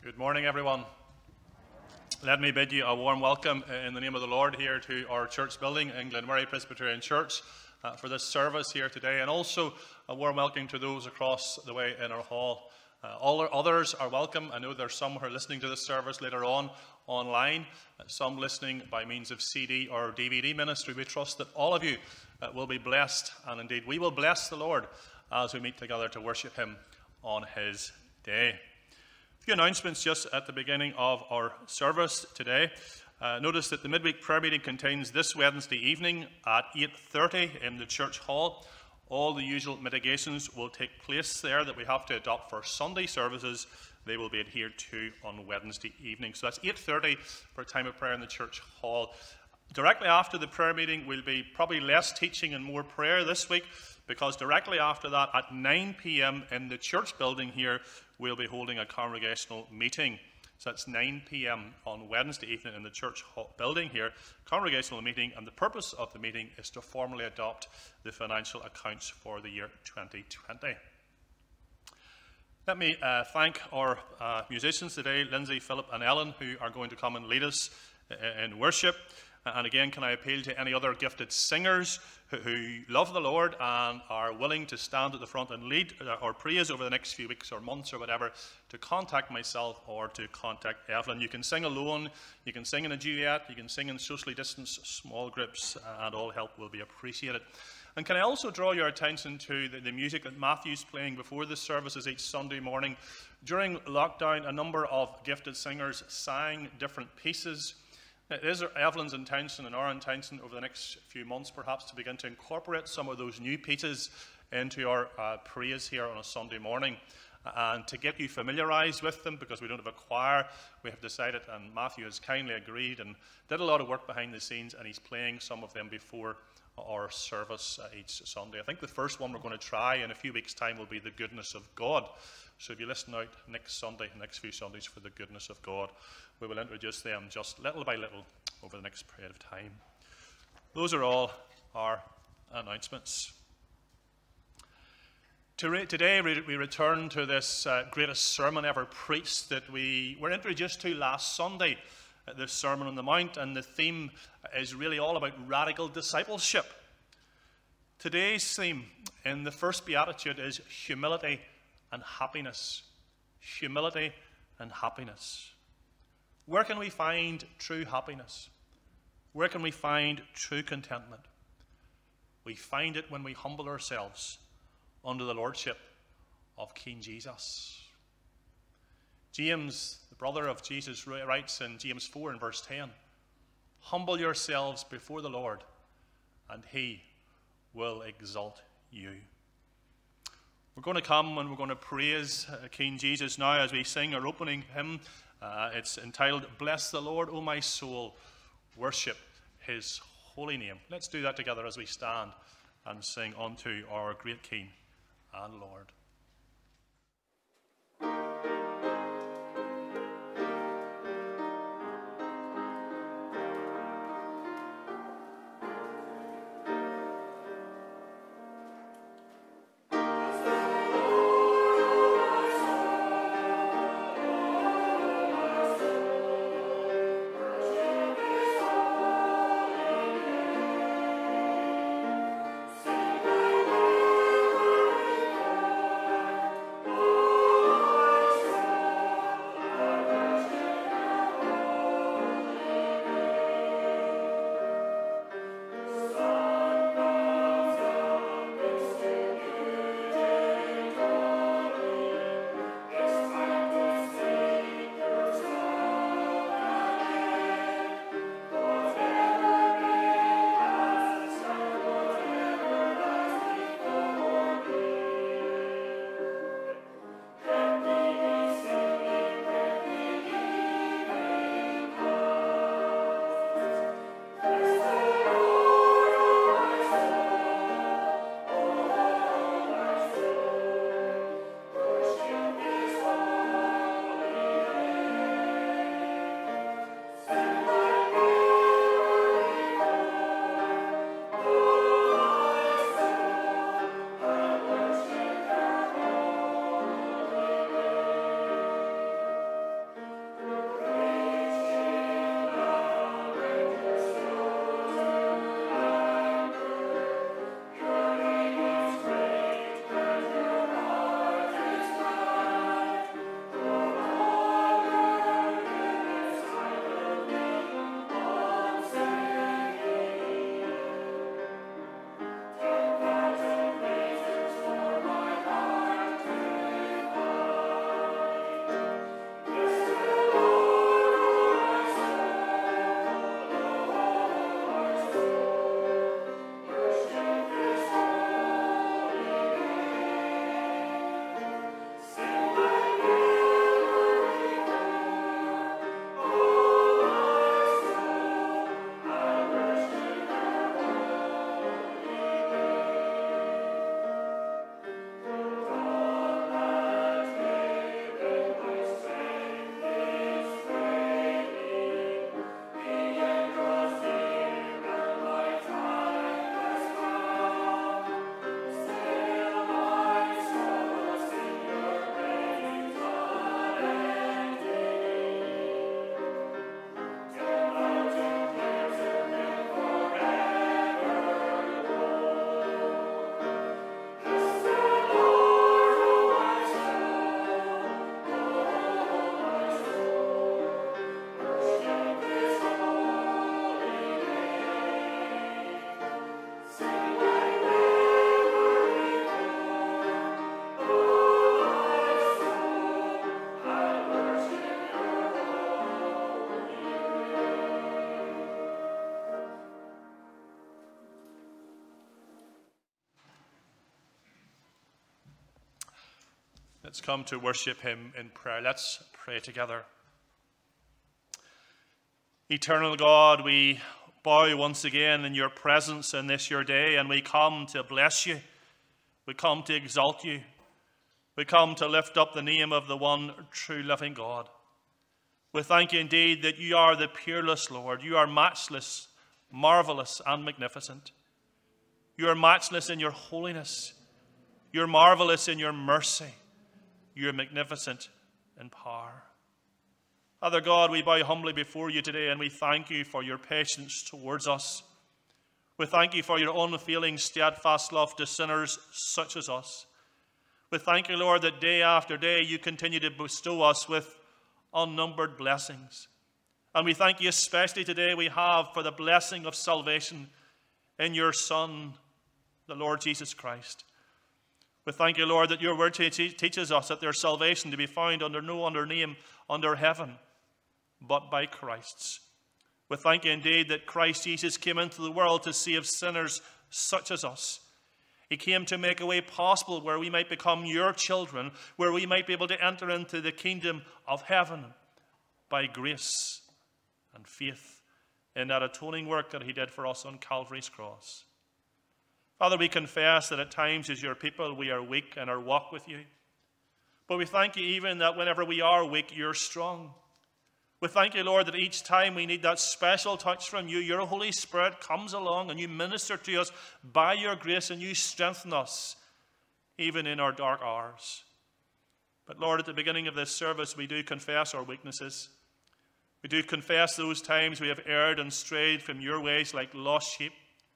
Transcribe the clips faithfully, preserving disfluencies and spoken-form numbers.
Good morning, everyone. Let me bid you a warm welcome in the name of the Lord here to our church building in Glenmurray Presbyterian Church uh, for this service here today, and also a warm welcome to those across the way in our hall. Uh, all our others are welcome. I know there's some who are listening to this service later on online, uh, some listening by means of C D or D V D ministry. We trust that all of you uh, will be blessed, and indeed we will bless the Lord as we meet together to worship him on his day. A few announcements just at the beginning of our service today. Uh, notice that the midweek prayer meeting contains this Wednesday evening at eight thirty in the church hall. All the usual mitigations will take place there that we have to adopt for Sunday services. They will be adhered to on Wednesday evening. So that's eight thirty for a time of prayer in the church hall. Directly after the prayer meeting, we'll be probably less teaching and more prayer this week, because directly after that at nine p m in the church building here, we'll be holding a congregational meeting. So that's nine p m on Wednesday evening in the church building here, congregational meeting, and the purpose of the meeting is to formally adopt the financial accounts for the year twenty twenty. Let me uh, thank our uh, musicians today, Lindsay, Philip and Ellen, who are going to come and lead us in worship. And again, can I appeal to any other gifted singers who, who love the Lord and are willing to stand at the front and lead or praise over the next few weeks or months or whatever, to contact myself or to contact Evelyn. You can sing alone, you can sing in a duet, you can sing in socially distanced small groups, and all help will be appreciated. And can I also draw your attention to the, the music that Matthew's playing before the services each Sunday morning. During lockdown, a number of gifted singers sang different pieces. It is Evelyn's intention and our intention over the next few months perhaps to begin to incorporate some of those new pieces into our uh, praise here on a Sunday morning, and to get you familiarised with them, because we don't have a choir. We have decided, and Matthew has kindly agreed and did a lot of work behind the scenes, and he's playing some of them before our service uh, each Sunday. I think the first one we're going to try in a few weeks' time will be The Goodness of God. So if you listen out next Sunday, next few Sundays for The Goodness of God, we will introduce them just little by little over the next period of time. Those are all our announcements. Today we return to this uh, greatest sermon ever preached that we were introduced to last Sunday, uh, the Sermon on the Mount, and the theme is really all about radical discipleship. Today's theme in the first beatitude is humility and happiness. Humility and happiness. Where can we find true happiness? Where can we find true contentment? We find it when we humble ourselves under the lordship of King Jesus. James, the brother of Jesus, writes in James four and verse ten, "Humble yourselves before the Lord, and he will exalt you." We're going to come and we're going to praise King Jesus now as we sing our opening hymn. Uh, it's entitled, "Bless the Lord, O my soul, worship his holy name." Let's do that together as we stand and sing unto our great King and Lord. Thank you. Let's come to worship him in prayer. Let's pray together. Eternal God, we bow once again in your presence in this your day, and we come to bless you. We come to exalt you. We come to lift up the name of the one true living God. We thank you indeed that you are the peerless Lord. You are matchless, marvelous, and magnificent. You are matchless in your holiness. You are marvelous in your mercy. You are magnificent in power. Father God, we bow humbly before you today, and we thank you for your patience towards us. We thank you for your unfailing, steadfast love to sinners such as us. We thank you, Lord, that day after day you continue to bestow us with unnumbered blessings. And we thank you especially today we have for the blessing of salvation in your Son, the Lord Jesus Christ. We thank you, Lord, that your word teaches us that there's salvation to be found under no other name under heaven but by Christ's. We thank you indeed that Christ Jesus came into the world to save sinners such as us. He came to make a way possible where we might become your children, where we might be able to enter into the kingdom of heaven by grace and faith in that atoning work that he did for us on Calvary's cross. Father, we confess that at times as your people we are weak in our walk with you. But we thank you even that whenever we are weak, you're strong. We thank you, Lord, that each time we need that special touch from you, your Holy Spirit comes along and you minister to us by your grace and you strengthen us even in our dark hours. But Lord, at the beginning of this service, we do confess our weaknesses. We do confess those times we have erred and strayed from your ways like lost sheep.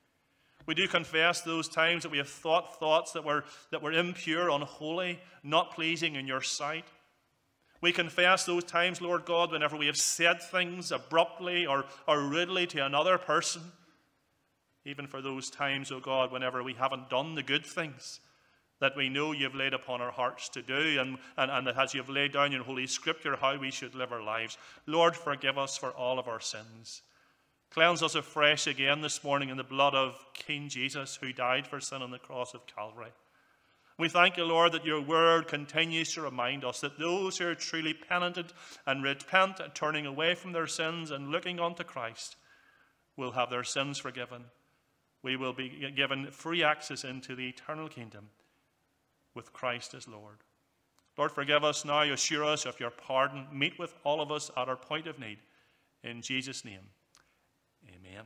We do confess those times that we have thought thoughts that were, that were impure, unholy, not pleasing in your sight. We confess those times, Lord God, whenever we have said things abruptly or, or rudely to another person. Even for those times, O God, whenever we haven't done the good things that we know you've laid upon our hearts to do, and, and, and that as you've laid down in Holy Scripture how we should live our lives. Lord, forgive us for all of our sins. Cleanse us afresh again this morning in the blood of King Jesus, who died for sin on the cross of Calvary. We thank you, Lord, that your word continues to remind us that those who are truly penitent and repent, turning away from their sins and looking unto Christ, will have their sins forgiven. We will be given free access into the eternal kingdom with Christ as Lord. Lord, forgive us now. Assure us of your pardon. Meet with all of us at our point of need. In Jesus' name. Amen.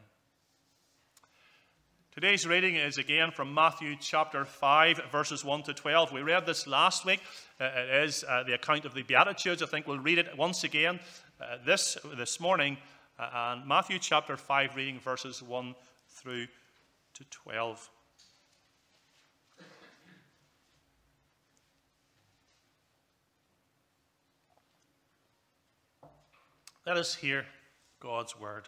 Today's reading is again from Matthew chapter five, verses one to twelve. We read this last week. Uh, it is uh, the account of the Beatitudes. I think we'll read it once again uh, this, this morning. Uh, and Matthew chapter five, reading verses one through to twelve. Let us hear God's word.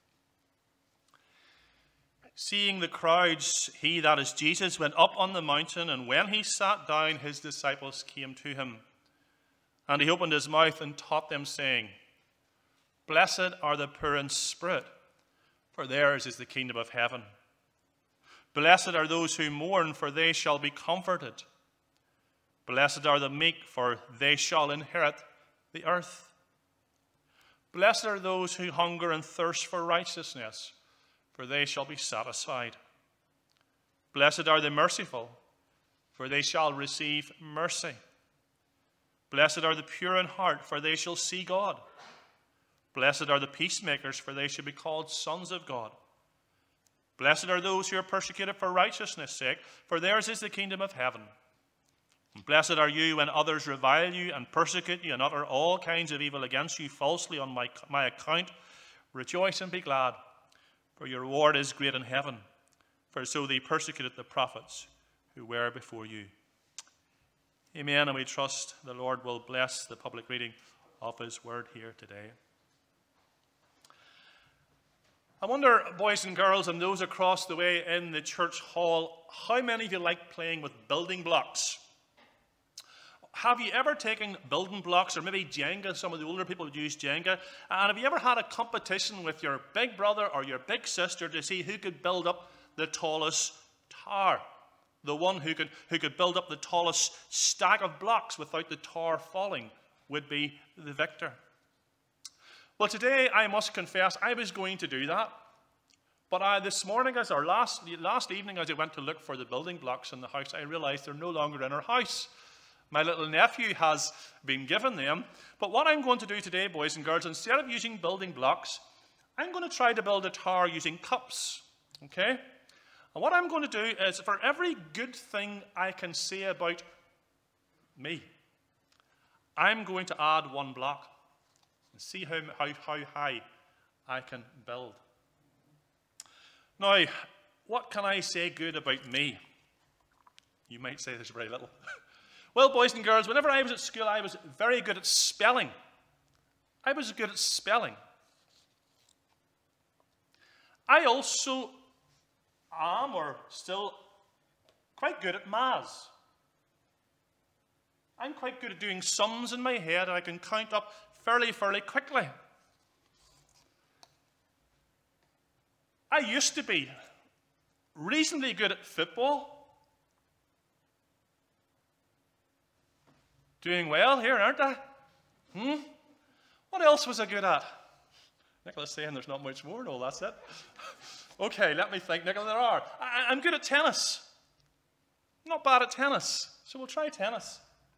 Seeing the crowds, he, that is Jesus, went up on the mountain, and when he sat down, his disciples came to him. And he opened his mouth and taught them, saying, Blessed are the poor in spirit, for theirs is the kingdom of heaven. Blessed are those who mourn, for they shall be comforted. Blessed are the meek, for they shall inherit the earth. Blessed are those who hunger and thirst for righteousness, for they shall be satisfied. Blessed are the merciful, for they shall receive mercy. Blessed are the pure in heart, for they shall see God. Blessed are the peacemakers, for they shall be called sons of God. Blessed are those who are persecuted for righteousness' sake, for theirs is the kingdom of heaven. And blessed are you when others revile you and persecute you and utter all kinds of evil against you falsely on my, my account. Rejoice and be glad, for your reward is great in heaven. For so they persecuted the prophets who were before you. Amen. And we trust the Lord will bless the public reading of his word here today. I wonder, boys and girls, and those across the way in the church hall, how many of you like playing with building blocks? Have you ever taken building blocks, or maybe Jenga? Some of the older people would use Jenga. And have you ever had a competition with your big brother or your big sister to see who could build up the tallest tower? The one who could, who could build up the tallest stack of blocks without the tower falling would be the victor. Well, today I must confess I was going to do that. But I, this morning, as our last, last evening, as I went to look for the building blocks in the house, I realized they're no longer in our house. My little nephew has been given them. But what I'm going to do today, boys and girls, instead of using building blocks, I'm going to try to build a tower using cups. Okay? And what I'm going to do is, for every good thing I can say about me, I'm going to add one block and see how, how, how high I can build. Now, what can I say good about me? You might say there's very little. Well, boys and girls, whenever I was at school, I was very good at spelling. I was good at spelling. I also am, or still, quite good at maths. I'm quite good at doing sums in my head, and I can count up fairly, fairly quickly. I used to be reasonably good at football. Doing well here, aren't I? Hmm? What else was I good at? Nicola's saying there's not much more. No, that's it. Okay, let me think. Nicola, there are. I, I'm good at tennis. Not bad at tennis. So we'll try tennis.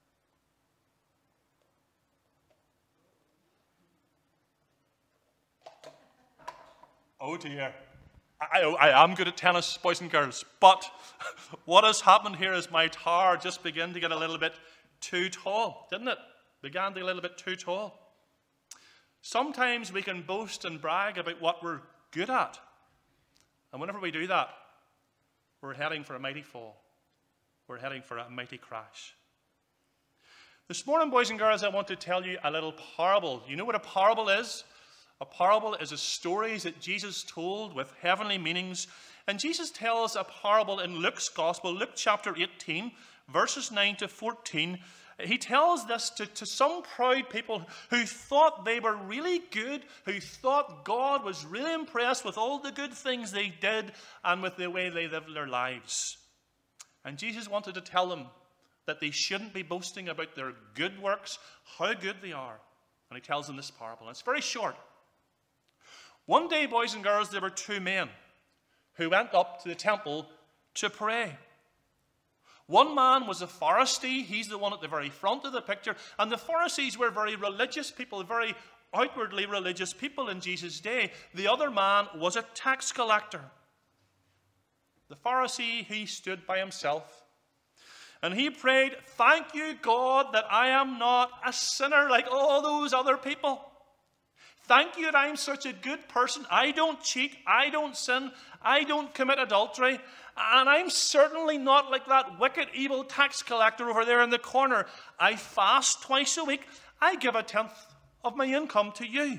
Oh dear. I, I am good at tennis, boys and girls. But what has happened here is my tower just began to get a little bit too tall, didn't it? Began to get a little bit too tall. Sometimes we can boast and brag about what we're good at. And whenever we do that, we're heading for a mighty fall. We're heading for a mighty crash. This morning, boys and girls, I want to tell you a little parable. You know what a parable is? A parable is a stories that Jesus told with heavenly meanings. And Jesus tells a parable in Luke's Gospel, Luke chapter eighteen, verses nine to fourteen. He tells this to, to some proud people who thought they were really good, who thought God was really impressed with all the good things they did and with the way they lived their lives. And Jesus wanted to tell them that they shouldn't be boasting about their good works, how good they are. And he tells them this parable. And it's very short. One day, boys and girls, there were two men who went up to the temple to pray. One man was a Pharisee. He's the one at the very front of the picture. And the Pharisees were very religious people, very outwardly religious people in Jesus' day. The other man was a tax collector. The Pharisee, he stood by himself. And he prayed, "Thank you, God, that I am not a sinner like all those other people. Thank you that I'm such a good person. I don't cheat. I don't sin. I don't commit adultery. And I'm certainly not like that wicked, evil tax collector over there in the corner. I fast twice a week. I give a tenth of my income to you."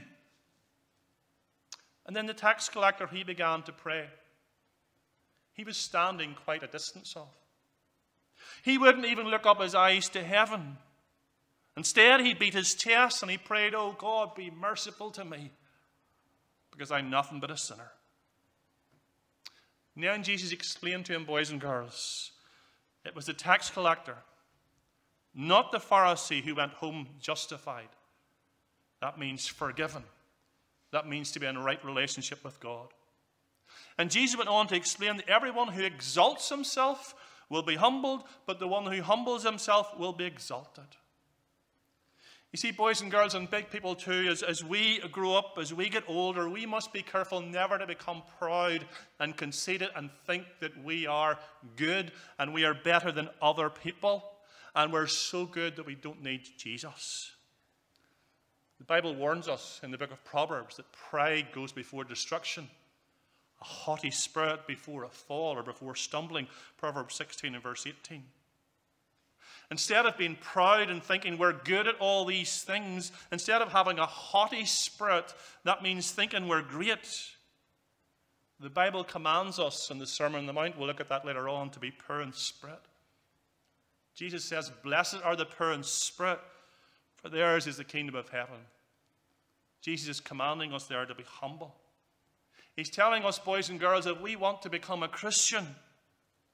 And then the tax collector, he began to pray. He was standing quite a distance off. He wouldn't even look up his eyes to heaven. Instead, he beat his chest and he prayed, "Oh God, be merciful to me, because I'm nothing but a sinner." And then Jesus explained to him, boys and girls, it was the tax collector, not the Pharisee, who went home justified. That means forgiven. That means to be in a right relationship with God. And Jesus went on to explain that everyone who exalts himself will be humbled, but the one who humbles himself will be exalted. You see, boys and girls, and big people too, as, as we grow up, as we get older, we must be careful never to become proud and conceited and think that we are good and we are better than other people and we're so good that we don't need Jesus. The Bible warns us in the book of Proverbs that pride goes before destruction, a haughty spirit before a fall or before stumbling. Proverbs sixteen and verse eighteen. Instead of being proud and thinking we're good at all these things, instead of having a haughty spirit, that means thinking we're great. The Bible commands us in the Sermon on the Mount, we'll look at that later on, to be poor in spirit. Jesus says, "Blessed are the poor in spirit, for theirs is the kingdom of heaven." Jesus is commanding us there to be humble. He's telling us, boys and girls, if we want to become a Christian,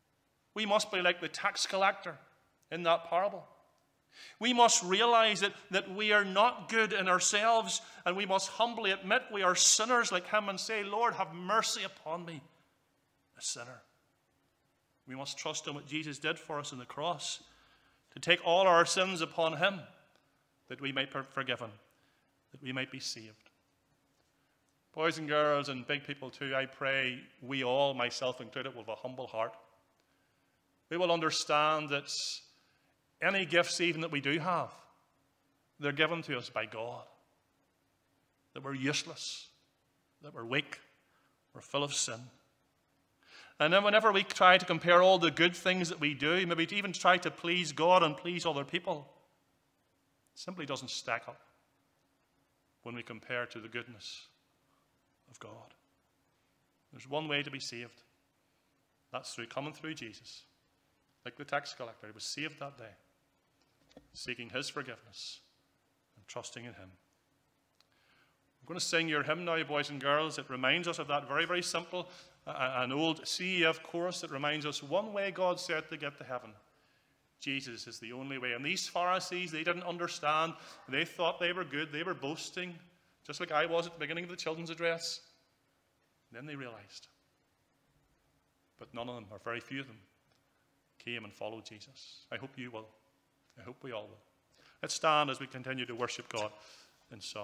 We must be like the tax collector in that parable. We must realize that, that we are not good in ourselves, and we must humbly admit we are sinners like him and say, Lord, have mercy upon me, a sinner. We must trust in what Jesus did for us on the cross, to take all our sins upon him, that we might be forgiven, that we might be saved. Boys and girls and big people too, I pray we all, myself included, will have a humble heart. We will understand that any gifts even that we do have, they're given to us by God. That we're useless, that we're weak, we're full of sin. And then whenever we try to compare all the good things that we do, maybe to even try to please God and please other people, it simply doesn't stack up when we compare to the goodness of God. There's one way to be saved. That's through coming through Jesus. Like the tax collector, he was saved that day, seeking his forgiveness and trusting in him. I'm going to sing your hymn now, boys and girls. It reminds us of that very, very simple, uh, an old C E F chorus that reminds us one way God said to get to heaven. Jesus is the only way. And these Pharisees, they didn't understand. They thought they were good. They were boasting, just like I was at the beginning of the children's address. And then they realized. But none of them, or very few of them, came and followed Jesus. I hope you will. I hope we all will. Let's stand as we continue to worship God in song.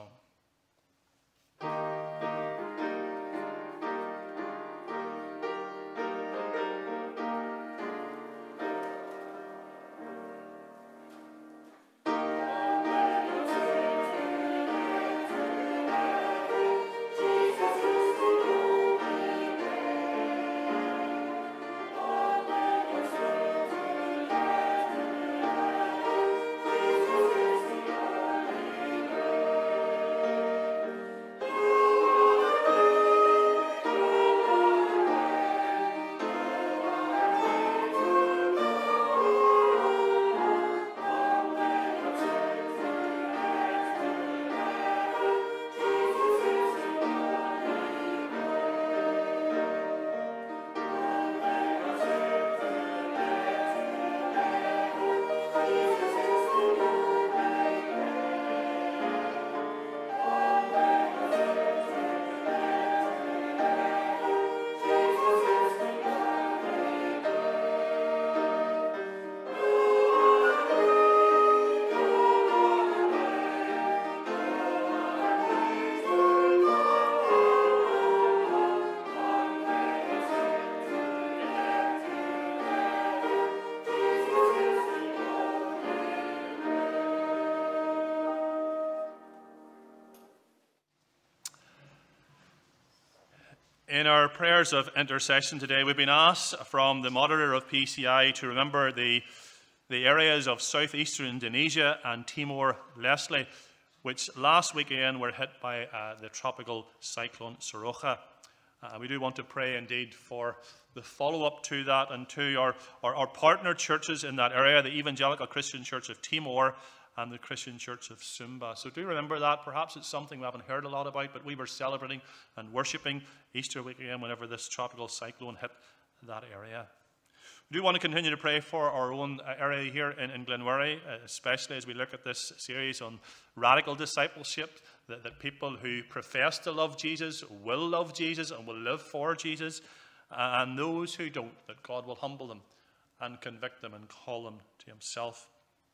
In our prayers of intercession today, we've been asked from the moderator of P C I to remember the, the areas of southeastern Indonesia and Timor-Leste, which last weekend were hit by uh, the tropical cyclone Soroka. Uh, we do want to pray indeed for the follow-up to that and to our, our, our partner churches in that area, the Evangelical Christian Church of Timor and the Christian Church of Sumba. So do remember that. Perhaps it's something we haven't heard a lot about, but we were celebrating and worshipping Easter weekend whenever this tropical cyclone hit that area. We do want to continue to pray for our own area here in, in Glenwherry, especially as we look at this series on radical discipleship, that, that people who profess to love Jesus will love Jesus and will live for Jesus, and those who don't, that God will humble them and convict them and call them to himself.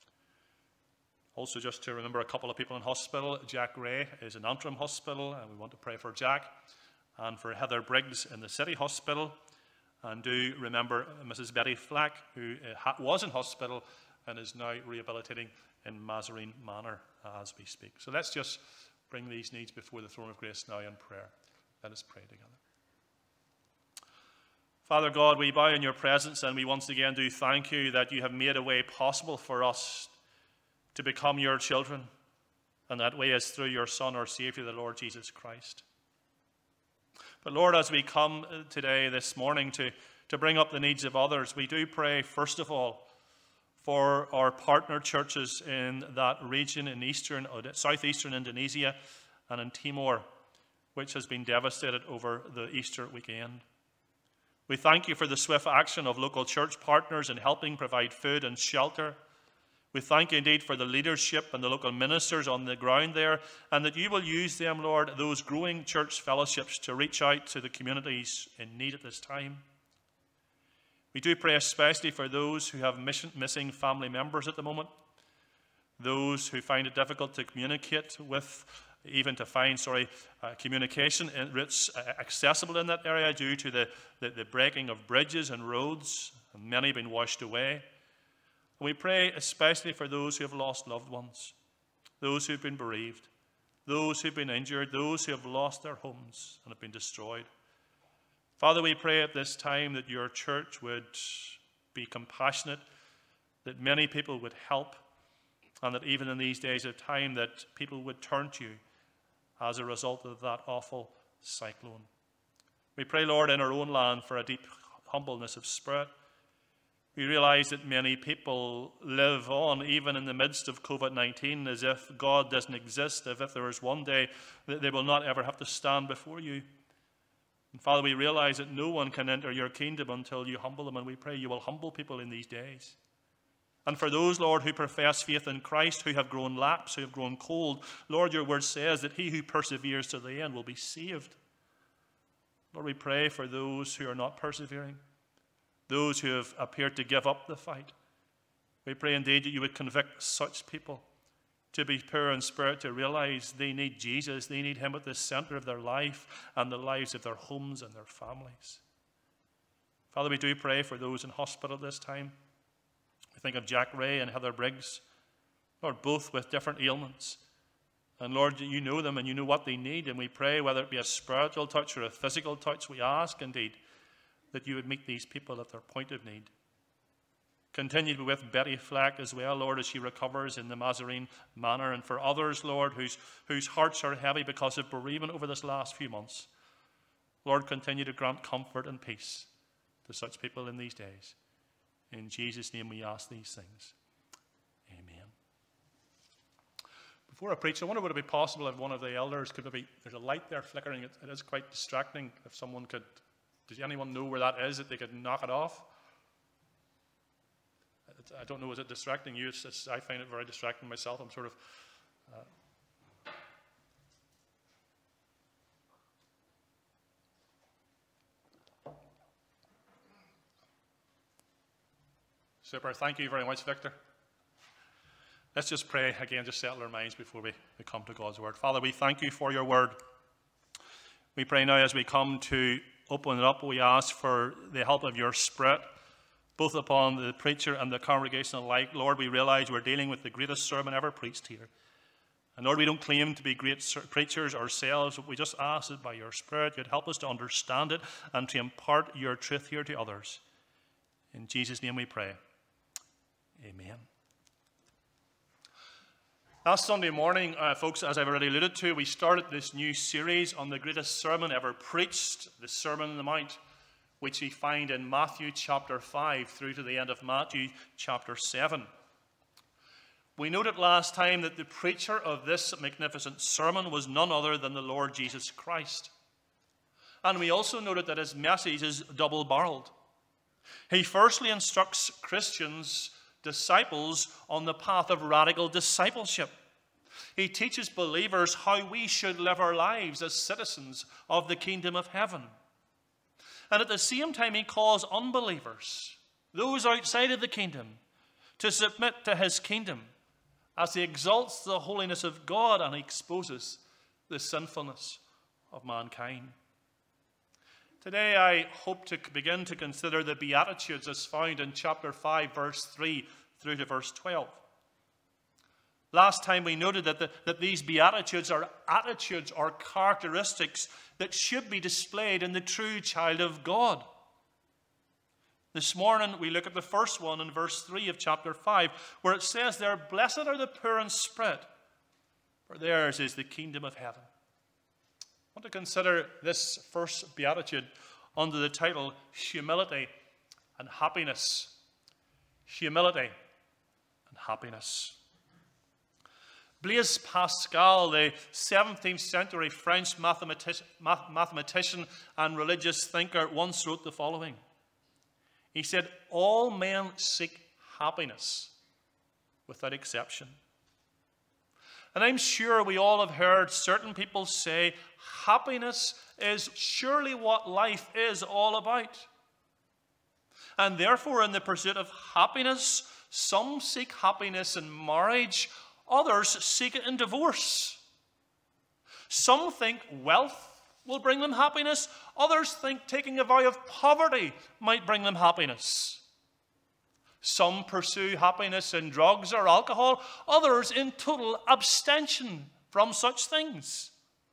Also, just to remember a couple of people in hospital. Jack Ray is in Antrim Hospital, and we want to pray for Jack, and for Heather Briggs in the City Hospital. And do remember Missus Betty Flack, who was in hospital and is now rehabilitating in Mazarine Manor as we speak. So let's just bring these needs before the throne of grace now in prayer. Let us pray together. Father God, we bow in your presence, and we once again do thank you that you have made a way possible for us to become your children, and that way is through your Son, our Savior, the Lord Jesus Christ. But Lord, as we come today, this morning, to, to bring up the needs of others, we do pray, first of all, for our partner churches in that region in eastern, southeastern Indonesia and in Timor, which has been devastated over the Easter weekend. We thank you for the swift action of local church partners in helping provide food and shelter. We thank you indeed for the leadership and the local ministers on the ground there, and that you will use them, Lord, those growing church fellowships, to reach out to the communities in need at this time. We do pray especially for those who have mission, missing family members at the moment, those who find it difficult to communicate with, even to find, sorry, uh, communication routes accessible in that area due to the, the, the breaking of bridges and roads, and many being washed away. We pray especially for those who have lost loved ones, those who have been bereaved, those who have been injured, those who have lost their homes and have been destroyed. Father, we pray at this time that your church would be compassionate, that many people would help, and that even in these days of time that people would turn to you as a result of that awful cyclone. We pray, Lord, in our own land for a deep humbleness of spirit. We realize that many people live on, even in the midst of COVID nineteen, as if God doesn't exist, as if there is one day that they will not ever have to stand before you. And Father, we realize that no one can enter your kingdom until you humble them, and we pray you will humble people in these days. And for those, Lord, who profess faith in Christ, who have grown lax, who have grown cold, Lord, your word says that he who perseveres to the end will be saved. Lord, we pray for those who are not persevering, those who have appeared to give up the fight. We pray indeed that you would convict such people to be poor in spirit, to realize they need Jesus, they need him at the center of their life and the lives of their homes and their families. Father, we do pray for those in hospital this time. We think of Jack Ray and Heather Briggs, Lord, both with different ailments. And Lord, you know them and you know what they need, and we pray, whether it be a spiritual touch or a physical touch, we ask indeed that you would meet these people at their point of need. Continue to be with Betty Fleck as well, Lord, as she recovers in the Nazarene manner. And for others, Lord, whose, whose hearts are heavy because of bereavement over this last few months, Lord, continue to grant comfort and peace to such people in these days. In Jesus' name we ask these things. Amen. Before I preach, I wonder would it be possible if one of the elders could maybe, there's a light there flickering, it, it is quite distracting. If someone could, does anyone know where that is, that they could knock it off? I don't know, is it distracting you? It's, it's, I find it very distracting myself. I'm sort of... Uh, Super. Thank you very much, Victor. Let's just pray again, just settle our minds before we, we come to God's word. Father, we thank you for your word. We pray now as we come to open it up, we ask for the help of your Spirit, both upon the preacher and the congregation alike. Lord, we realize we're dealing with the greatest sermon ever preached here. And Lord, we don't claim to be great preachers ourselves, but we just ask that by your Spirit you'd help us to understand it and to impart your truth here to others. In Jesus' name we pray. Amen. Last Sunday morning, uh, folks, as I've already alluded to, we started this new series on the greatest sermon ever preached, the Sermon on the Mount, which we find in Matthew chapter five through to the end of Matthew chapter seven. We noted last time that the preacher of this magnificent sermon was none other than the Lord Jesus Christ. And we also noted that his message is double-barreled. He firstly instructs Christians, disciples, on the path of radical discipleship. He teaches believers how we should live our lives as citizens of the kingdom of heaven. And at the same time, he calls unbelievers, those outside of the kingdom, to submit to his kingdom as he exalts the holiness of God and exposes the sinfulness of mankind. Today, I hope to begin to consider the Beatitudes as found in chapter five, verse three through to verse twelve. Last time we noted that, the, that these Beatitudes are attitudes or characteristics that should be displayed in the true child of God. This morning we look at the first one in verse three of chapter five, where it says there, "Blessed are the poor in spirit, for theirs is the kingdom of heaven." I want to consider this first beatitude under the title Humility and Happiness. Humility and happiness. Blaise Pascal, the seventeenth century French mathematician, math, mathematician and religious thinker, once wrote the following. He said, all men seek happiness without exception. And I'm sure we all have heard certain people say, happiness is surely what life is all about. And therefore, in the pursuit of happiness, some seek happiness in marriage, others seek it in divorce. Some think wealth will bring them happiness, others think taking a vow of poverty might bring them happiness. Some pursue happiness in drugs or alcohol, others in total abstention from such things.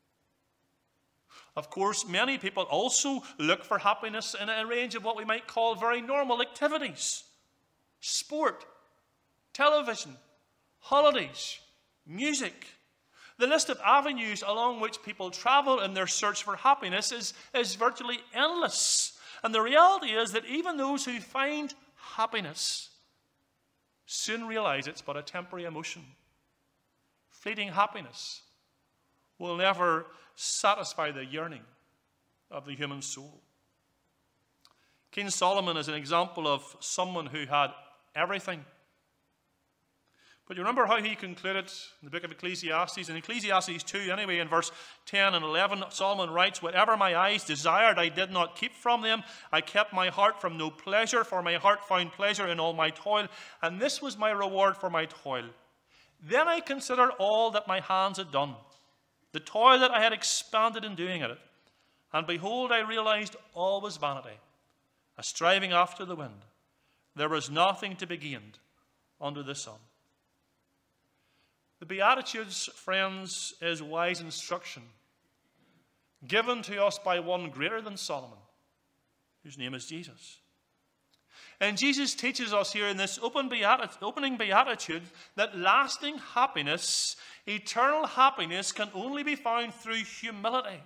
Of course, many people also look for happiness in a range of what we might call very normal activities. Sport, television, holidays, music. The list of avenues along which people travel in their search for happiness is, is virtually endless. And the reality is that even those who find happiness soon realize it's but a temporary emotion. Fleeting happiness will never satisfy the yearning of the human soul. King Solomon is an example of someone who had everything. But you remember how he concluded in the book of Ecclesiastes? In Ecclesiastes two, anyway, in verse ten and eleven, Solomon writes, whatever my eyes desired, I did not keep from them. I kept my heart from no pleasure, for my heart found pleasure in all my toil, and this was my reward for my toil. Then I considered all that my hands had done, the toil that I had expended in doing it. And behold, I realized all was vanity, a striving after the wind. There was nothing to be gained under the sun. The Beatitudes, friends, is wise instruction given to us by one greater than Solomon, whose name is Jesus. And Jesus teaches us here in this open beati- opening beatitude that lasting happiness, eternal happiness, can only be found through humility.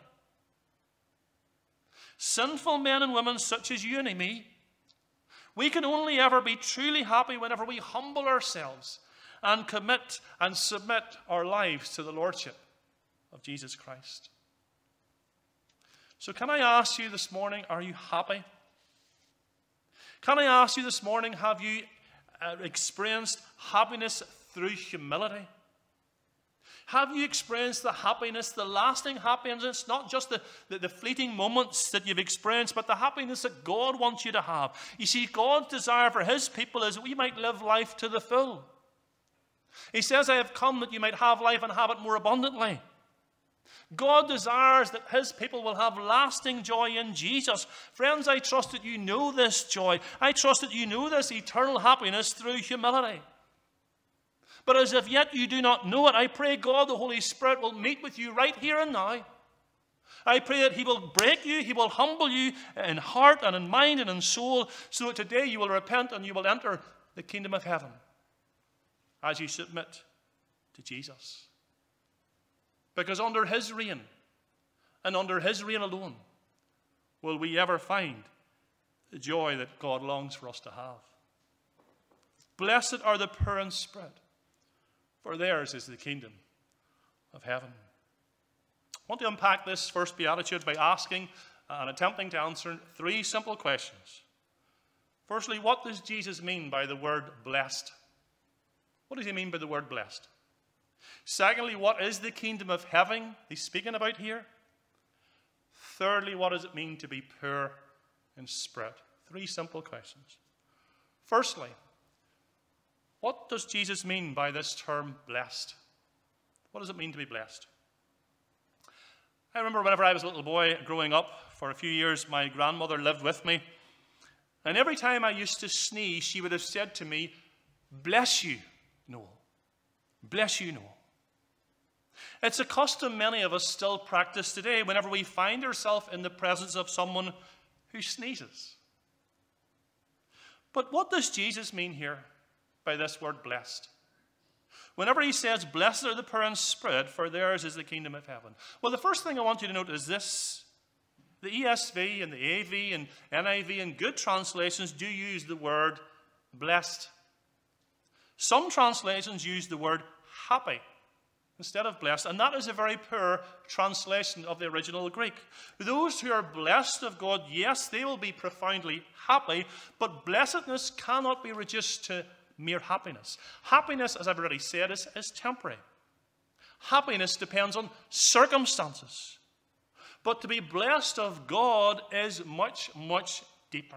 Sinful men and women such as you and me, we can only ever be truly happy whenever we humble ourselves and commit and submit our lives to the Lordship of Jesus Christ. So can I ask you this morning, are you happy? Can I ask you this morning, have you uh, experienced happiness through humility? Have you experienced the happiness, the lasting happiness, not just the, the, the fleeting moments that you've experienced, but the happiness that God wants you to have? You see, God's desire for his people is that we might live life to the full. He says, I have come that you might have life and have it more abundantly. God desires that his people will have lasting joy in Jesus. Friends, I trust that you know this joy. I trust that you know this eternal happiness through humility. But as if yet you do not know it, I pray God the Holy Spirit will meet with you right here and now. I pray that he will break you, he will humble you in heart and in mind and in soul, so that today you will repent and you will enter the kingdom of heaven as you submit to Jesus. Because under his reign, and under his reign alone, will we ever find the joy that God longs for us to have. Blessed are the poor in spirit, for theirs is the kingdom of heaven. I want to unpack this first beatitude by asking and attempting to answer three simple questions. Firstly, what does Jesus mean by the word blessed? What does he mean by the word blessed? Secondly, what is the kingdom of heaven he's speaking about here? Thirdly, what does it mean to be poor in spirit? Three simple questions. Firstly, what does Jesus mean by this term blessed? What does it mean to be blessed? I remember whenever I was a little boy growing up, for a few years my grandmother lived with me. And every time I used to sneeze, she would have said to me, bless you, Noel. Bless you, Noel. It's a custom many of us still practice today whenever we find ourselves in the presence of someone who sneezes. But what does Jesus mean here by this word blessed? Whenever he says, blessed are the poor in spirit, for theirs is the kingdom of heaven. Well, the first thing I want you to note is this. The E S V and the A V and N I V and good translations do use the word blessed. Some translations use the word happy. instead of blessed. And that is a very poor translation of the original Greek. Those who are blessed of God, yes, they will be profoundly happy, but blessedness cannot be reduced to mere happiness. Happiness, as I've already said, is, is temporary. Happiness depends on circumstances. But to be blessed of God is much, much deeper.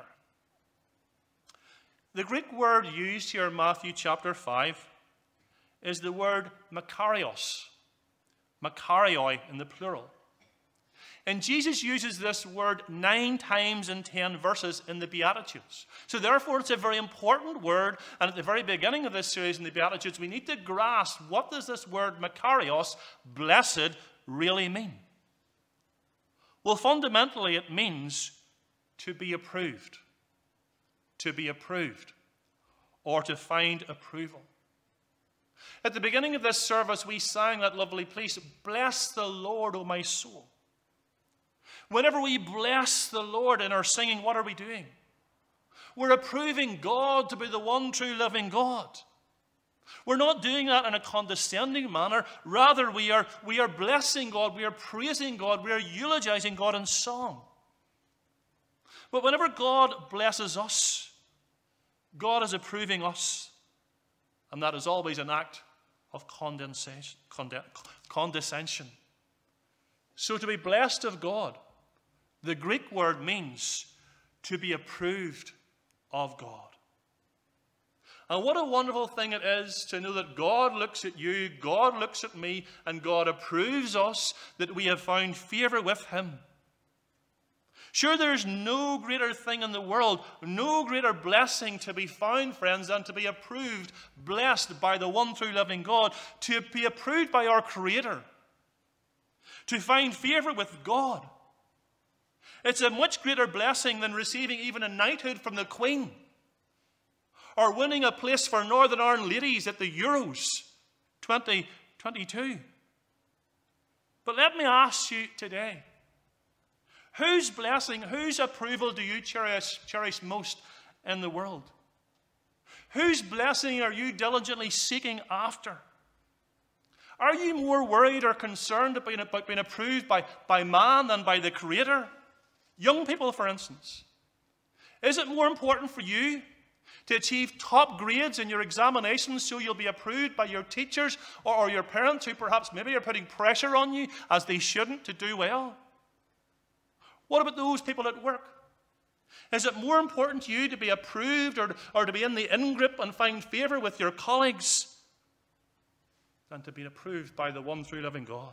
The Greek word used here in Matthew chapter five is the word makarios, makarioi in the plural. And Jesus uses this word nine times in ten verses in the Beatitudes. So therefore, it's a very important word. And at the very beginning of this series in the Beatitudes, we need to grasp what does this word makarios, blessed, really mean? Well, fundamentally, it means to be approved. To be approved. Or to find approval. At the beginning of this service, we sang that lovely piece, "Bless the Lord, O my soul." Whenever we bless the Lord in our singing, what are we doing? We're approving God to be the one true living God. We're not doing that in a condescending manner. Rather, we are, we are blessing God, we are praising God, we are eulogizing God in song. But whenever God blesses us, God is approving us. And that is always an act of condensation, conde- condescension. So to be blessed of God, the Greek word means to be approved of God. And what a wonderful thing it is to know that God looks at you, God looks at me, and God approves us, that we have found favor with Him. Sure, there's no greater thing in the world, no greater blessing to be found, friends, than to be approved, blessed by the one true living God, to be approved by our Creator, to find favor with God. It's a much greater blessing than receiving even a knighthood from the Queen, or winning a place for Northern Ireland ladies at the Euros twenty twenty-two. But let me ask you today, whose blessing, whose approval do you cherish, cherish most in the world? Whose blessing are you diligently seeking after? Are you more worried or concerned about being, about being approved by, by man than by the Creator? Young people, for instance. Is it more important for you to achieve top grades in your examinations so you'll be approved by your teachers or, or your parents, who perhaps maybe are putting pressure on you, as they shouldn't, to do well? What about those people at work? Is it more important to you to be approved or, or to be in the in-grip and find favor with your colleagues than to be approved by the one true living God?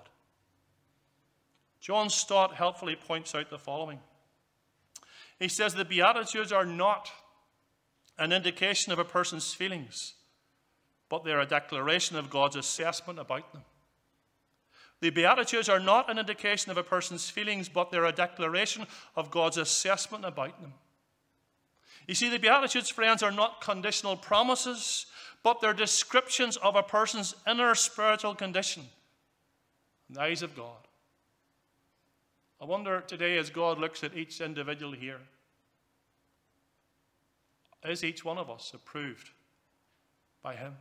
John Stott helpfully points out the following. He says the Beatitudes are not an indication of a person's feelings, but they're a declaration of God's assessment about them. The Beatitudes are not an indication of a person's feelings, but they're a declaration of God's assessment about them. You see, the Beatitudes, friends, are not conditional promises, but they're descriptions of a person's inner spiritual condition in the eyes of God. I wonder today, as God looks at each individual here, is each one of us approved by Him?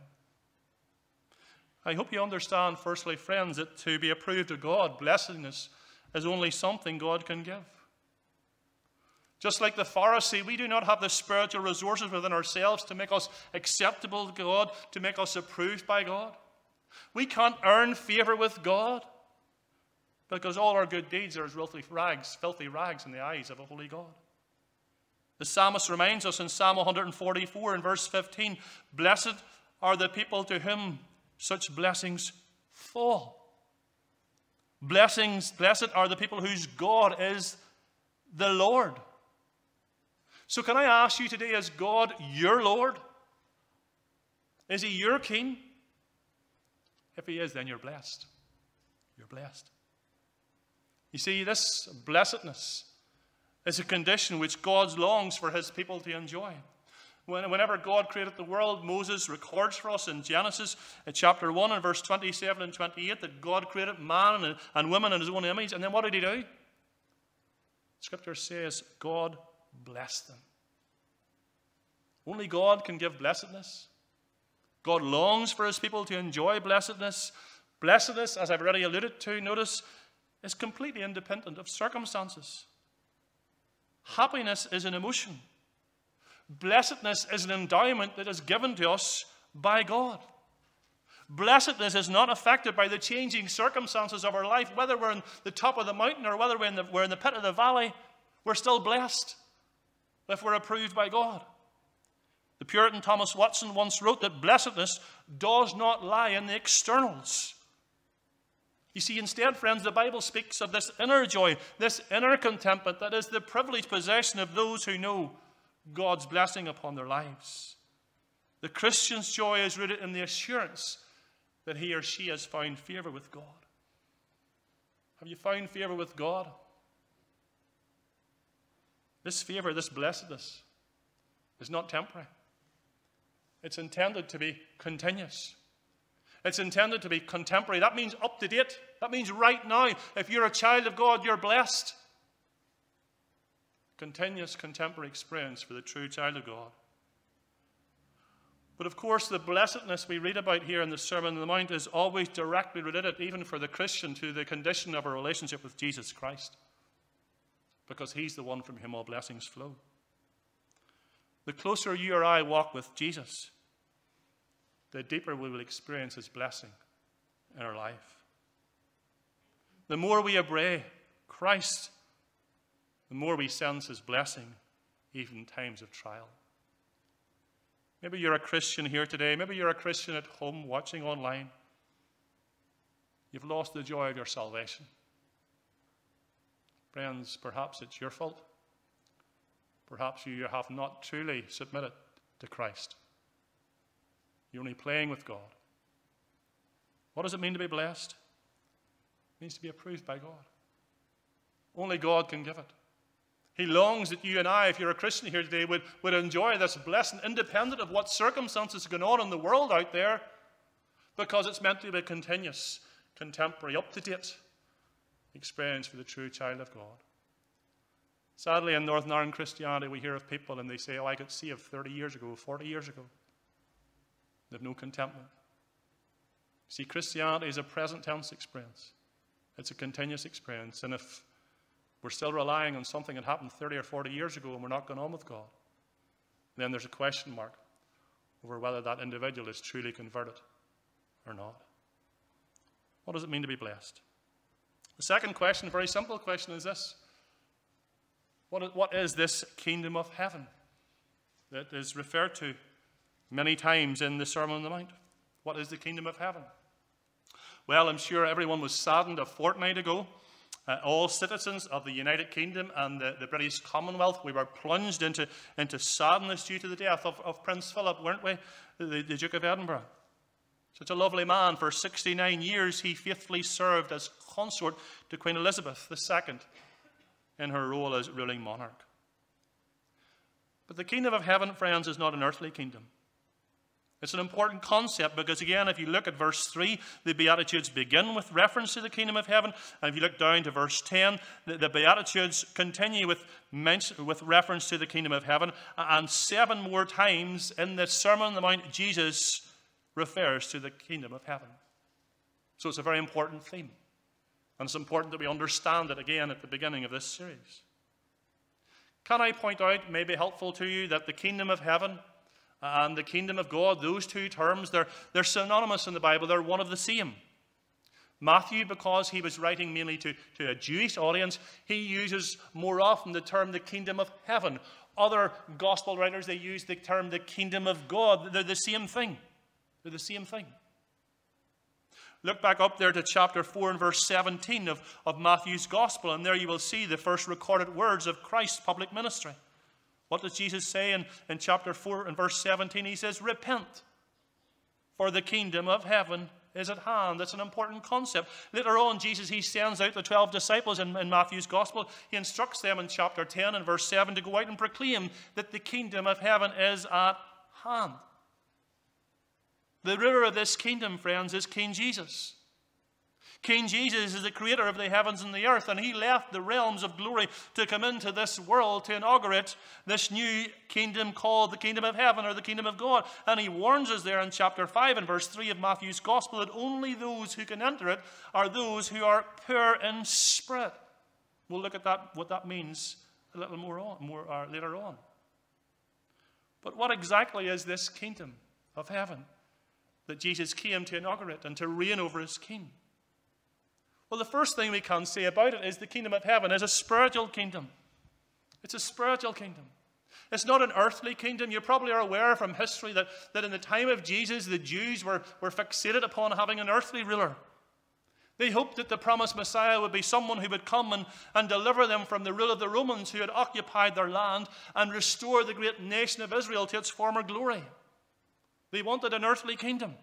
I hope you understand, firstly, friends, that to be approved of God, blessedness, is only something God can give. Just like the Pharisee, we do not have the spiritual resources within ourselves to make us acceptable to God, to make us approved by God. We can't earn favor with God, because all our good deeds are as filthy rags, filthy rags in the eyes of a holy God. The psalmist reminds us in Psalm one forty-four in verse fifteen, "Blessed are the people to whom such blessings fall." Blessings, blessed are the people whose God is the Lord. So can I ask you today, is God your Lord? Is He your King? If He is, then you're blessed. You're blessed. You see, this blessedness is a condition which God longs for His people to enjoy. Whenever God created the world, Moses records for us in Genesis in chapter one and verse twenty-seven and twenty-eight that God created man and woman in His own image. And then what did He do? Scripture says God blessed them. Only God can give blessedness. God longs for His people to enjoy blessedness, Blessedness, as I've already alluded to, notice, is completely independent of circumstances. Happiness is an emotion. Blessedness is an endowment that is given to us by God. Blessedness is not affected by the changing circumstances of our life. Whether we're in the top of the mountain or whether we're in the, we're in the pit of the valley, we're still blessed if we're approved by God. The Puritan Thomas Watson once wrote that blessedness does not lie in the externals. You see, instead, friends, the Bible speaks of this inner joy, this inner contentment that is the privileged possession of those who know God's blessing upon their lives. The Christian's joy is rooted in the assurance that he or she has found favor with God. Have you found favor with God? This favor, this blessedness, is not temporary. It's intended to be continuous. It's intended to be contemporary. That means up to date. That means right now. If you're a child of God, you're blessed. Continuous contemporary experience for the true child of God. But of course, the blessedness we read about here in the Sermon on the Mount is always directly related, even for the Christian, to the condition of a relationship with Jesus Christ. Because he's the one from whom all blessings flow. The closer you or I walk with Jesus, the deeper we will experience his blessing in our life. The more we obey Christ, the more we sense his blessing, even in times of trial. Maybe you're a Christian here today. Maybe you're a Christian at home watching online. You've lost the joy of your salvation. Friends, perhaps it's your fault. Perhaps you have not truly submitted to Christ. You're only playing with God. What does it mean to be blessed? It means to be approved by God. Only God can give it. He longs that you and I, if you're a Christian here today, would, would enjoy this blessing independent of what circumstances are going on in the world out there, because it's meant to be a continuous, contemporary, up-to-date experience for the true child of God. Sadly, in Northern Ireland Christianity, we hear of people and they say, oh, I got saved thirty years ago, forty years ago. They have no contentment. See, Christianity is a present tense experience. It's a continuous experience. And if we're still relying on something that happened thirty or forty years ago and we're not going on with God, then there's a question mark over whether that individual is truly converted or not. What does it mean to be blessed? The second question, a very simple question, is this. What, what is this kingdom of heaven that is referred to many times in the Sermon on the Mount? What is the kingdom of heaven? Well, I'm sure everyone was saddened a fortnight ago. Uh, all citizens of the United Kingdom and the, the British Commonwealth, we were plunged into, into sadness due to the death of, of Prince Philip, weren't we? The, the Duke of Edinburgh. Such a lovely man. For sixty-nine years, he faithfully served as consort to Queen Elizabeth the Second in her role as ruling monarch. But the kingdom of heaven, friends, is not an earthly kingdom. It's an important concept because, again, if you look at verse three, the Beatitudes begin with reference to the kingdom of heaven. And if you look down to verse ten, the, the Beatitudes continue with, with reference to the kingdom of heaven. And seven more times in the Sermon on the Mount, Jesus refers to the kingdom of heaven. So it's a very important theme. And it's important that we understand it again at the beginning of this series. Can I point out, may be helpful to you, that the kingdom of heaven and the kingdom of God, those two terms, they're, they're synonymous in the Bible. They're one of the same. Matthew, because he was writing mainly to, to a Jewish audience, he uses more often the term the kingdom of heaven. Other gospel writers, they use the term the kingdom of God. They're the same thing. They're the same thing. Look back up there to chapter four and verse seventeen of, of Matthew's gospel, and there you will see the first recorded words of Christ's public ministry. What does Jesus say in, in chapter four and verse seventeen? He says, repent, for the kingdom of heaven is at hand. That's an important concept. Later on, Jesus, he sends out the twelve disciples in, in Matthew's gospel. He instructs them in chapter ten and verse seven to go out and proclaim that the kingdom of heaven is at hand. The ruler of this kingdom, friends, is King Jesus. King Jesus is the creator of the heavens and the earth, and he left the realms of glory to come into this world to inaugurate this new kingdom called the kingdom of heaven, or the kingdom of God. And he warns us there in chapter five and verse three of Matthew's gospel that only those who can enter it are those who are poor in spirit. We'll look at that, what that means a little more on, more uh, later on. But what exactly is this kingdom of heaven that Jesus came to inaugurate and to reign over as king? Well, the first thing we can say about it is the kingdom of heaven is a spiritual kingdom. It's a spiritual kingdom. It's not an earthly kingdom. You probably are aware from history that, that in the time of Jesus, the Jews were, were fixated upon having an earthly ruler. They hoped that the promised Messiah would be someone who would come and, and deliver them from the rule of the Romans who had occupied their land and restore the great nation of Israel to its former glory. They wanted an earthly kingdom.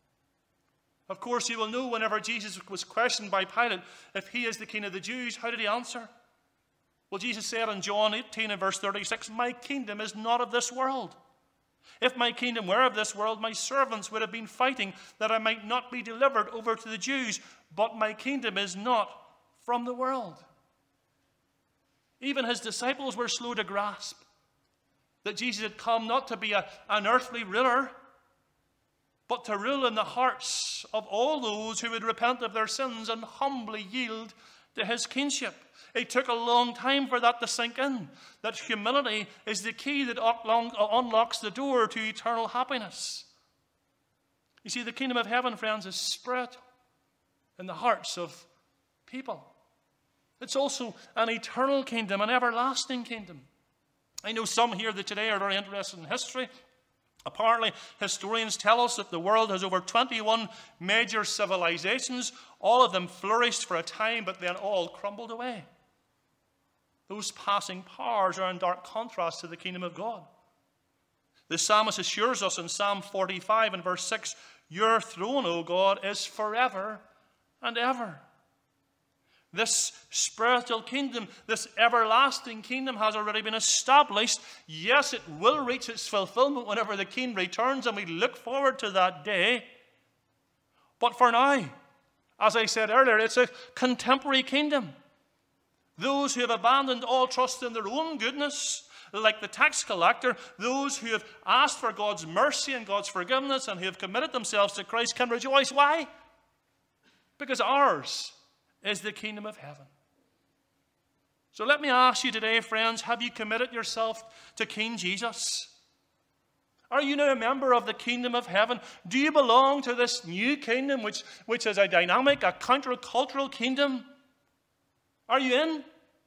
Of course, you will know whenever Jesus was questioned by Pilate if he is the king of the Jews, how did he answer? Well, Jesus said in John eighteen and verse thirty-six, "My kingdom is not of this world. If my kingdom were of this world, my servants would have been fighting that I might not be delivered over to the Jews. But my kingdom is not from the world." Even his disciples were slow to grasp that Jesus had come not to be a, an earthly ruler, but to rule in the hearts of all those who would repent of their sins and humbly yield to his kingship. It took a long time for that to sink in, that humility is the key that unlocks the door to eternal happiness. You see, the kingdom of heaven, friends, is spiritual in the hearts of people. It's also an eternal kingdom, an everlasting kingdom. I know some here that today are very interested in history. Apparently, historians tell us that the world has over twenty-one major civilizations. All of them flourished for a time, but then all crumbled away. Those passing powers are in dark contrast to the kingdom of God. The psalmist assures us in Psalm forty-five and verse six, "Your throne, O God, is forever and ever." This spiritual kingdom, this everlasting kingdom has already been established. Yes, it will reach its fulfillment whenever the king returns, and we look forward to that day. But for now, as I said earlier, it's a contemporary kingdom. Those who have abandoned all trust in their own goodness, like the tax collector, those who have asked for God's mercy and God's forgiveness and who have committed themselves to Christ can rejoice. Why? Because ours is the kingdom of heaven. So let me ask you today, friends, have you committed yourself to King Jesus? Are you now a member of the kingdom of heaven? Do you belong to this new kingdom, which, which is a dynamic, a countercultural kingdom? Are you in?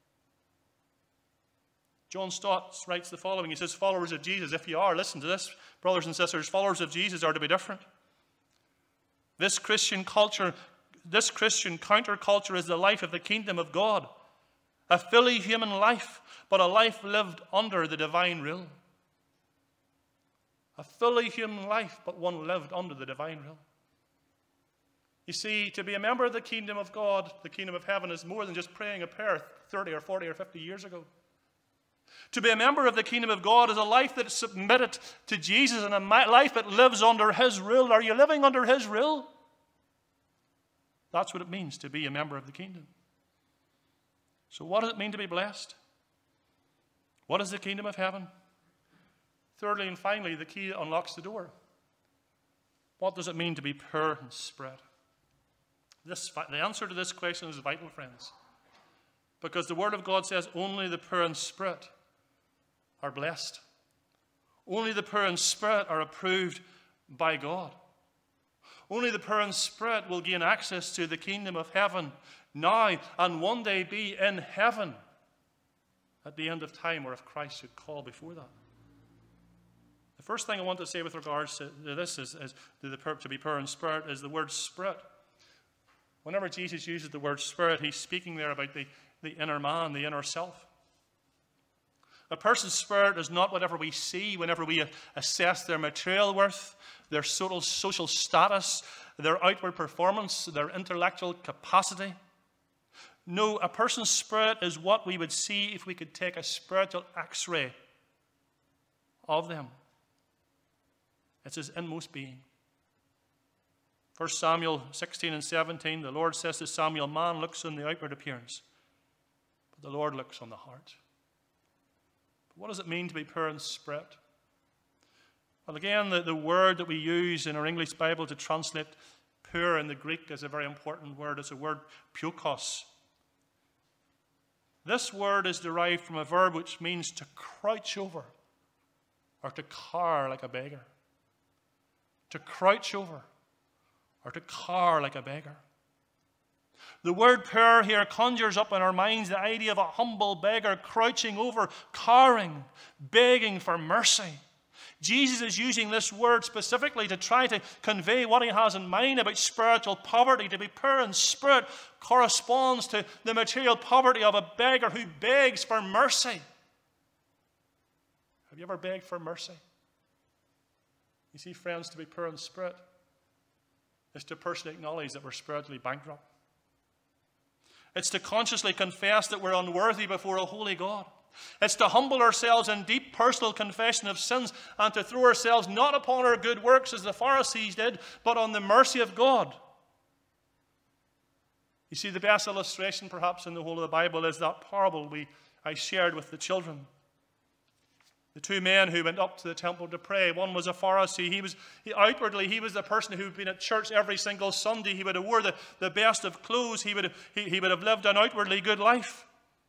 John Stott writes the following. He says, "Followers of Jesus, if you are, listen to this, brothers and sisters, followers of Jesus are to be different. This Christian culture This Christian counterculture is the life of the kingdom of God. A fully human life, but a life lived under the divine rule. A fully human life, but one lived under the divine rule. You see, to be a member of the kingdom of God, the kingdom of heaven, is more than just praying a prayer thirty or forty or fifty years ago. To be a member of the kingdom of God is a life that is submitted to Jesus and a life that lives under his rule. Are you living under his rule? That's what it means to be a member of the kingdom. So what does it mean to be blessed? What is the kingdom of heaven? Thirdly and finally, the key that unlocks the door. What does it mean to be poor in spirit? This, the answer to this question is vital, friends. Because the Word of God says only the poor in spirit are blessed. Only the poor in spirit are approved by God. Only the poor in spirit will gain access to the kingdom of heaven now and one day be in heaven at the end of time, or if Christ should call before that. The first thing I want to say with regards to this is, is to, the, to be poor in spirit is the word spirit. Whenever Jesus uses the word spirit, he's speaking there about the, the inner man, the inner self. A person's spirit is not whatever we see whenever we assess their material worth, their social status, their outward performance, their intellectual capacity. No, a person's spirit is what we would see if we could take a spiritual x-ray of them. It's his inmost being. First Samuel sixteen and seventeen, the Lord says to Samuel, man looks on the outward appearance, but the Lord looks on the heart. But what does it mean to be poor in spirit? Well, again, the, the word that we use in our English Bible to translate poor in the Greek is a very important word. It's a word pukos. This word is derived from a verb which means to crouch over or to cower like a beggar. To crouch over or to cower like a beggar. The word poor here conjures up in our minds the idea of a humble beggar crouching over, cowering, begging for mercy. Jesus is using this word specifically to try to convey what he has in mind about spiritual poverty. To be poor in spirit corresponds to the material poverty of a beggar who begs for mercy. Have you ever begged for mercy? You see, friends, to be poor in spirit is to personally acknowledge that we're spiritually bankrupt. It's to consciously confess that we're unworthy before a holy God. It's to humble ourselves in deep personal confession of sins and to throw ourselves not upon our good works as the Pharisees did, but on the mercy of God. You see, the best illustration perhaps in the whole of the Bible is that parable we, I shared with the children. The two men who went up to the temple to pray. One was a Pharisee. He was he, outwardly, he was the person who had been at church every single Sunday. He would have wore the, the best of clothes. He would have, he, he would have lived an outwardly good life.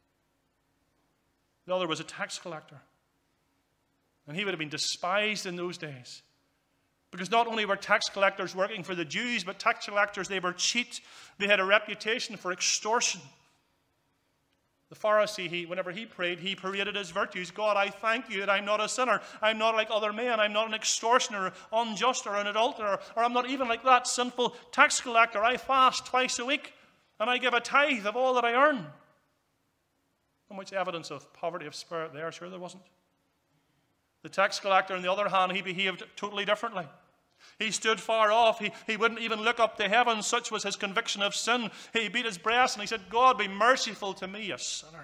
The other was a tax collector. And he would have been despised in those days. Because not only were tax collectors working for the Jews, but tax collectors, they were cheats. They had a reputation for extortion. The Pharisee, he, whenever he prayed, he paraded his virtues. God, I thank you that I'm not a sinner. I'm not like other men. I'm not an extortioner, unjust, or an adulterer. Or I'm not even like that sinful tax collector. I fast twice a week, and I give a tithe of all that I earn. And much evidence of poverty of spirit there? Sure there wasn't. The tax collector, on the other hand, he behaved totally differently. He stood far off. He, he wouldn't even look up to heaven. Such was his conviction of sin. He beat his breast and he said, God, be merciful to me, a sinner.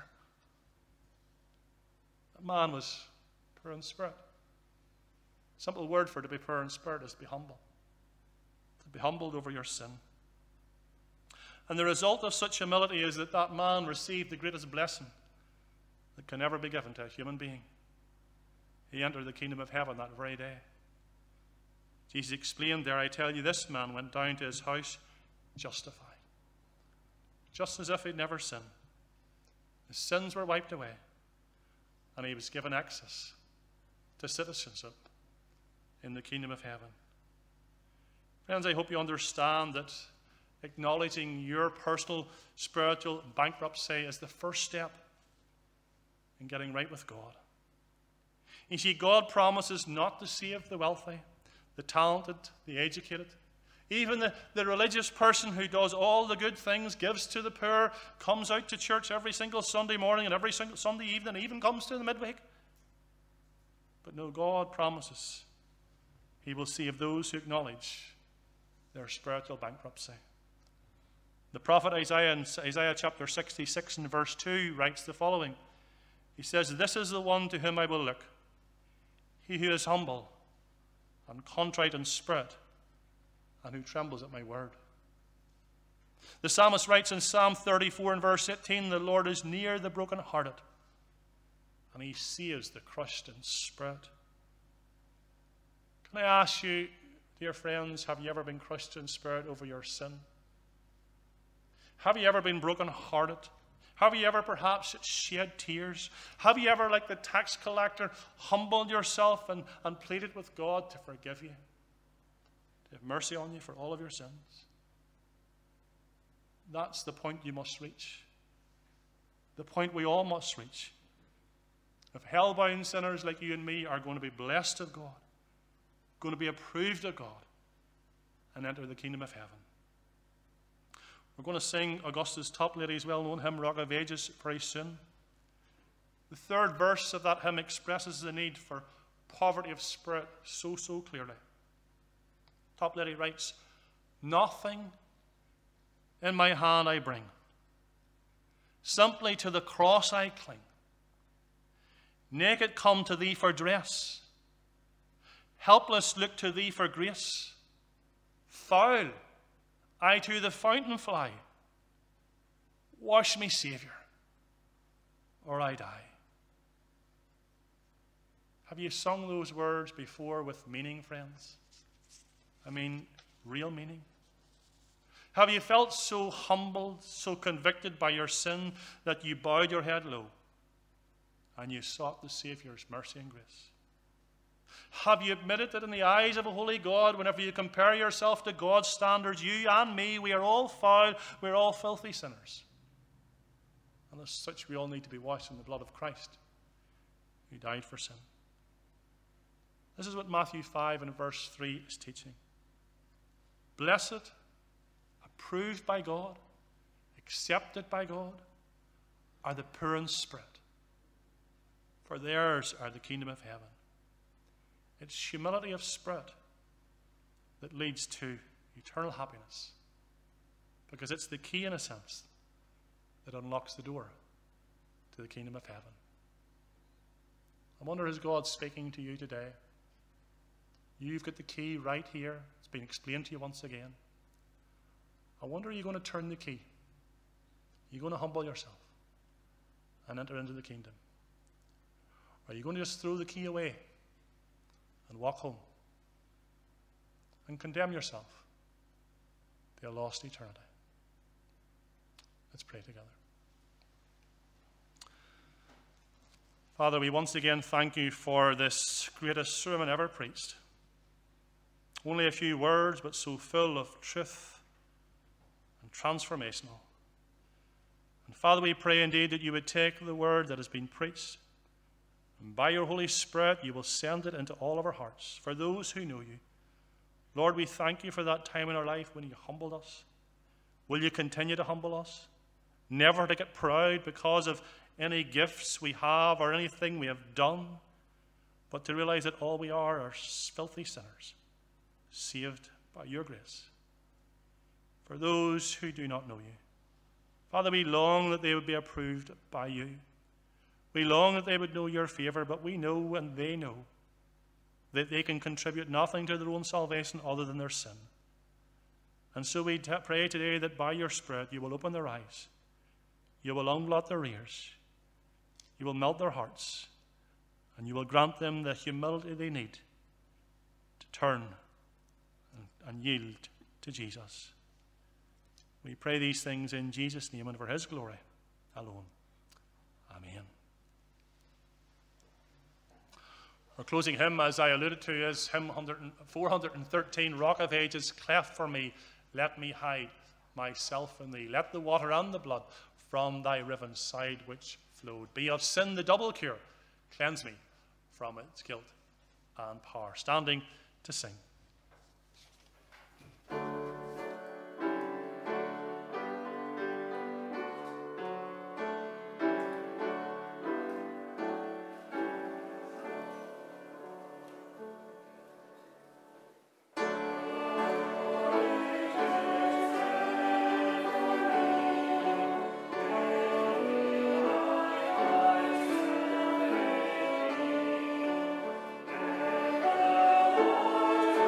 That man was poor in spirit. Simple word for to be poor in spirit is to be humble. To be humbled over your sin. And the result of such humility is that that man received the greatest blessing that can ever be given to a human being. He entered the kingdom of heaven that very day. Jesus explained there, I tell you, this man went down to his house justified. Just as if he'd never sinned. His sins were wiped away. And he was given access to citizenship in the kingdom of heaven. Friends, I hope you understand that acknowledging your personal spiritual bankruptcy is the first step in getting right with God. You see, God promises not to save the wealthy, the talented, the educated. Even the, the religious person who does all the good things, gives to the poor, comes out to church every single Sunday morning and every single Sunday evening, and even comes to the midweek. But no, God promises he will save those who acknowledge their spiritual bankruptcy. The prophet Isaiah in Isaiah chapter sixty-six and verse two writes the following. He says, this is the one to whom I will look, he who is humble and contrite in spirit, and who trembles at my word. The psalmist writes in Psalm thirty-four and verse eighteen, the Lord is near the brokenhearted, and he saves the crushed in spirit. Can I ask you, dear friends, have you ever been crushed in spirit over your sin? Have you ever been brokenhearted? Have you ever perhaps shed tears? Have you ever, like the tax collector, humbled yourself and, and pleaded with God to forgive you? To have mercy on you for all of your sins? That's the point you must reach. The point we all must reach. If hell-bound sinners like you and me are going to be blessed of God, going to be approved of God, and enter the kingdom of heaven. We're going to sing Augusta's Toplady's well-known hymn, Rock of Ages, very soon. The third verse of that hymn expresses the need for poverty of spirit so, so clearly. Toplady writes, nothing in my hand I bring, simply to the cross I cling. Naked come to thee for dress, helpless look to thee for grace. Foul I to the fountain fly. Wash me, Saviour, or I die. Have you sung those words before with meaning, friends? I mean, real meaning? Have you felt so humbled, so convicted by your sin that you bowed your head low and you sought the Saviour's mercy and grace? Have you admitted that in the eyes of a holy God, whenever you compare yourself to God's standards, you and me, we are all foul, we are all filthy sinners? And as such, we all need to be washed in the blood of Christ, who died for sin. This is what Matthew five and verse three is teaching. Blessed, approved by God, accepted by God, are the poor in spirit, for theirs are the kingdom of heaven. It's humility of spirit that leads to eternal happiness, because it's the key, in a sense, that unlocks the door to the kingdom of heaven. I wonder, is God speaking to you today? You've got the key right here. It's been explained to you once again. I wonder, are you going to turn the key? Are you going to humble yourself and enter into the kingdom? Or are you going to just throw the key away and walk home and condemn yourself to a lost eternity? Let's pray together. Father, we once again thank you for this greatest sermon ever preached. Only a few words, but so full of truth and transformational. And Father, we pray indeed that you would take the word that has been preached, and by your Holy Spirit you will send it into all of our hearts for those who know you. Lord, we thank you for that time in our life when you humbled us. Will you continue to humble us? Never to get proud because of any gifts we have or anything we have done, but to realize that all we are are filthy sinners, saved by your grace. For those who do not know you, Father, we long that they would be approved by you. We long that they would know your favor, but we know and they know that they can contribute nothing to their own salvation other than their sin. And so we pray today that by your Spirit you will open their eyes, you will unblot their ears, you will melt their hearts, and you will grant them the humility they need to turn and yield to Jesus. We pray these things in Jesus' name and for his glory alone. Amen. Our closing hymn, as I alluded to, is hymn four hundred thirteen, Rock of Ages, cleft for me, let me hide myself in thee. Let the water and the blood from thy riven side which flowed be of sin the double cure. Cleanse me from its guilt and power. Standing to sing. Thank you.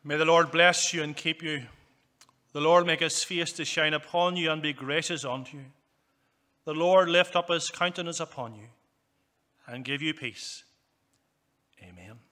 May the Lord bless you and keep you. The Lord make his face to shine upon you and be gracious unto you. The Lord lift up his countenance upon you and give you peace. Amen.